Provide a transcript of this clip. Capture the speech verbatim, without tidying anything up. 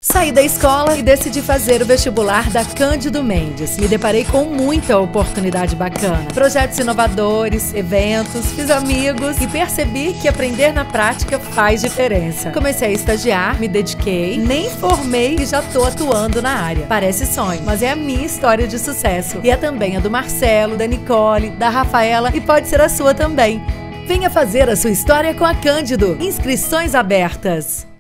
Saí da escola e decidi fazer o vestibular da Cândido Mendes. Me deparei com muita oportunidade bacana. Projetos inovadores, eventos, fiz amigos e percebi que aprender na prática faz diferença. Comecei a estagiar, me dediquei, nem formei e já tô atuando na área. Parece sonho, mas é a minha história de sucesso. E é também a do Marcelo, da Nicole, da Rafaela e pode ser a sua também. Venha fazer a sua história com a Cândido. Inscrições abertas.